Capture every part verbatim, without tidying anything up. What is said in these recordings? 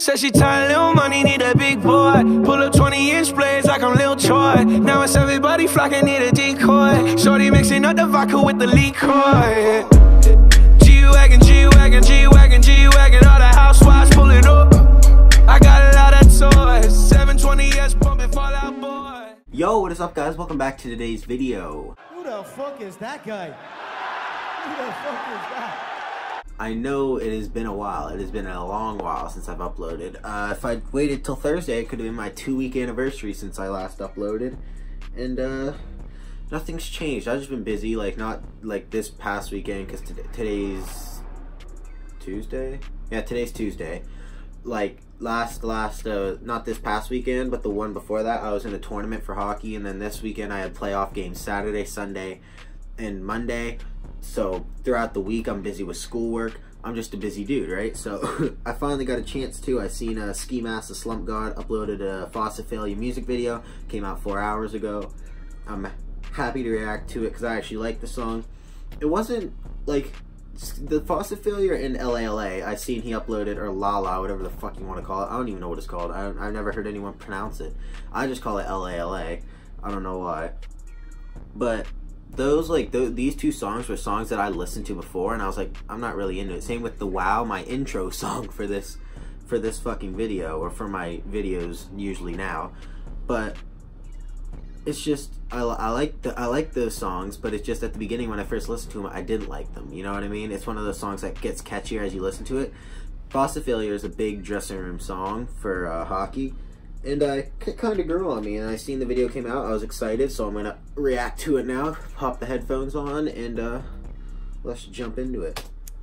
Said she tired, little money, need a big boy. Pull up twenty inch blades like I'm Lil Troy. Now it's everybody flocking, need a decoy. Shorty mixing up the vodka with the liquor. G-Wagon, G-Wagon, G-Wagon, G-Wagon. All the housewives pulling up. I got a lot of toys. seven twenty S pumping Fall Out Boy. Yo, what is up, guys? Welcome back to today's video. Who the fuck is that guy? Who the fuck is that? I know it has been a while. It has been a long while since I've uploaded. Uh, if I'd waited till Thursday, it could have been my two-week anniversary since I last uploaded. And, uh, nothing's changed. I've just been busy, like, not, like, this past weekend, because today, today's Tuesday? Yeah, today's Tuesday. Like, last, last, uh, not this past weekend, but the one before that, I was in a tournament for hockey, and then this weekend I had playoff games Saturday, Sunday, and Monday. So throughout the week I'm busy with schoolwork. I'm just a busy dude, right? So I finally got a chance to. I seen uh, Ski Mask the Slump God uploaded a Faucet Failure music video. Came out four hours ago. I'm happy to react to it because I actually like the song. It wasn't like the Faucet Failure in L A L A. I seen he uploaded, or La La, whatever the fuck you want to call it. I don't even know what it's called. I, I've never heard anyone pronounce it. I just call it L A L A. I don't know why. But those, like, th these two songs were songs that I listened to before, and I was like, I'm not really into it. Same with the Wow, my intro song for this, for this fucking video, or for my videos usually now. But it's just, I, I like the I like those songs, but it's just at the beginning when I first listened to them, I didn't like them. You know what I mean? It's one of those songs that gets catchier as you listen to it. Faucet Failure is a big dressing room song for uh, hockey. And uh, it kind of grew on me, and I seen the video came out. I was excited, so I'm gonna react to it now. Pop the headphones on, and uh, let's jump into it.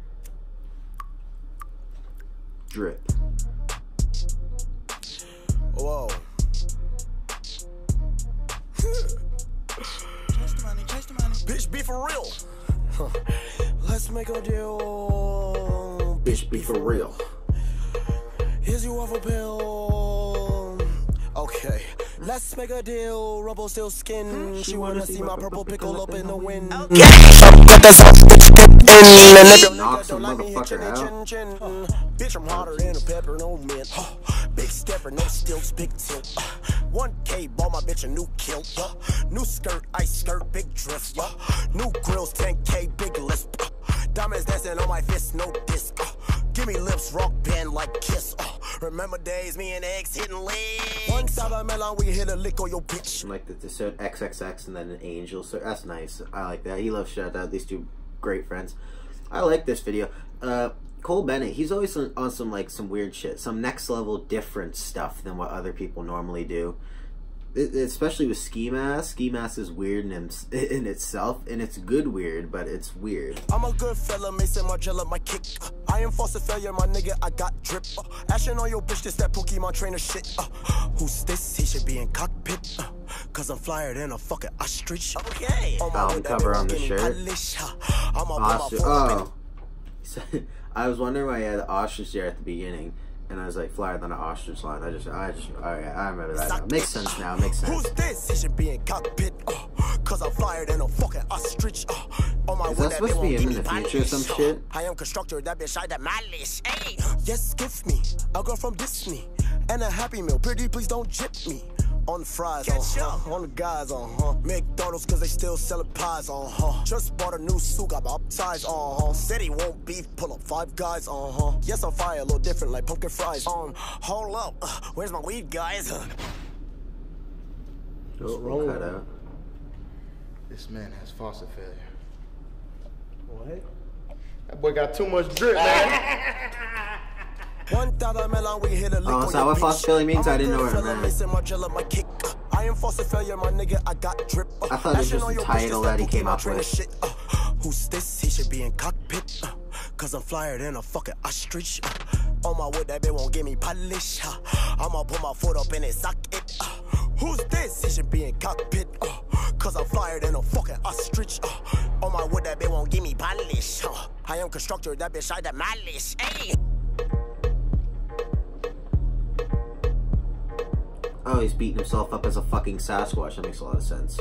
Drip. Whoa. Bitch, be for real. Let's make a deal. Bitch, be for real. Here's you off a pill. Okay, let's make a deal. Rubble still skin. She wanna see my purple pickle up in the wind. Knock some motherfucker out. Bitch, I'm hotter than a pepper, no mint. Big stepper, no stilts, big tilt. one K, bought my bitch a new kilt. New skirt, ice skirt, big drift. New grills, ten K, big lisp. Diamonds dancing on my fist, no disc. Give me lips, rock band like Kiss. Uh, remember days, me and X hitting legs. One side of melon, we hit a lick on your bitch. Like the, the so X X X and then an angel. So that's nice. I like that. He loves shout out. These two great friends. I like this video. Uh, Cole Bennett. He's always on, on some like some weird shit, some next level different stuff than what other people normally do. It, especially with Ski Mask. Ski Mask is weird in, in itself, and it's good weird, but it's weird. I'm a good fella, Mason Margiela, my kick. I am Faucet Failure, my nigga, I got drip. Uh, Ashing on your bitch, this that Pokemon trainer shit. Uh, who's this? He should be in cockpit. Uh, Cause I'm flyer than a fucking ostrich. Okay. Album cover on the shirt. Ostrich. Oh. I was wondering why he had the ostrich there at the beginning. And I was like, flyer than an ostrich line. I just, I just, alright, I remember that now. Makes sense now, makes sense. Who's this? He should be in cockpit. Uh, Cause I'm flyer than a fucking ostrich. Uh, on my Is that supposed to be him in the future or some shit? I am constructor, that bitch, I demolish. Hey, yes, give me a girl from Disney and a Happy Meal. Pretty, please don't jip me. On the fries, uh-huh. On the guys, uh-huh. McDonald's, cause they still selling pies, uh-huh. Just bought a new suit, got baptized, uh-huh. Said he won't beef, pull up five guys, uh-huh. Yes, I'm fire, a little different, like pumpkin fries. Um, hold up, uh, where's my weed, guys? Oh, roll cut out. This man has faucet failure. What? That boy got too much drip, man. One dollar melon, we hit a lick Oh, on is that your what bitch. Faucet Failure means? I didn't know what it meant. Mason Margiela, my kick. I am Faucet Failure, my nigga, I got drip. I thought it was just the title that he came up with. Shit. Uh, who's this? He should be in cockpit. Uh, Cause I'm flyer than a fucking ostrich. Uh, on my wood, that bitch won't give me polish. Uh, I'ma put my foot up in it, sock it. Uh, who's this? He should be in cockpit. Uh, Cause I'm flyer than a fucking ostrich. Uh, on my wood, that bitch won't give me polish. Uh, I am constructor, that bitch, I demolish. Hey. Oh, he's beating himself up as a fucking Sasquatch. That makes a lot of sense.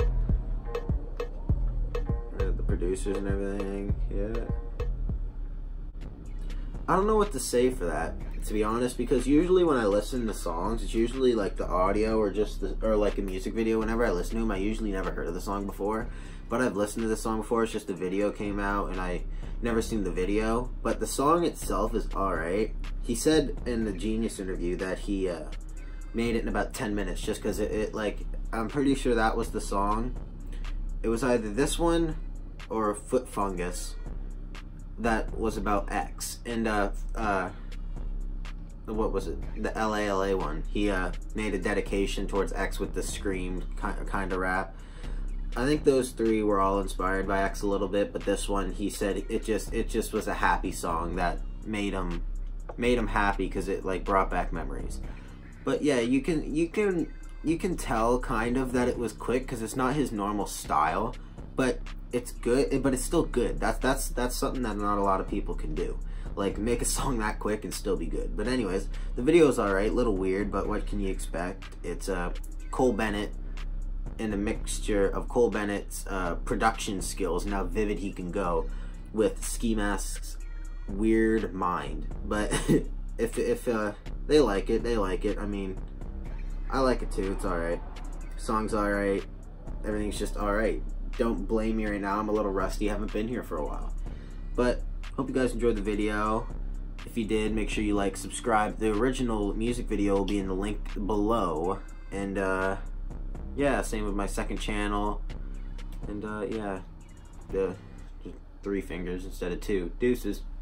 The producers and everything, yeah. I don't know what to say for that. to be honest, because usually when I listen to songs, it's usually like the audio or just the, or like a music video. Whenever I listen to them, I usually never heard of the song before, but I've listened to the song before. It's just the video came out and I never seen the video, but the song itself is alright. He said in the Genius interview that he uh, made it in about ten minutes just because it, it like, I'm pretty sure that was the song. It was either this one or Foot Fungus that was about X, and uh, uh, what was it? The L A L A one. He uh, made a dedication towards X with the scream kind of rap. I think those three were all inspired by X a little bit, but this one, he said it just it just was a happy song that made him made him happy because it like brought back memories. But yeah, you can you can you can tell kind of that it was quick because it's not his normal style, but it's good. But it's still good. That's that's that's something that not a lot of people can do. Like, make a song that quick and still be good. But anyways, the video's alright, little weird, but what can you expect? It's uh, Cole Bennett and a mixture of Cole Bennett's uh, production skills and how vivid he can go with Ski Mask's weird mind. But if, if uh, they like it, they like it. I mean, I like it too, it's alright. Song's alright, everything's just alright. Don't blame me right now, I'm a little rusty, haven't been here for a while. But hope you guys enjoyed the video. If you did, make sure you like, subscribe. The original music video will be in the link below. And uh, yeah, same with my second channel. And uh, yeah, the three fingers instead of two. Deuces.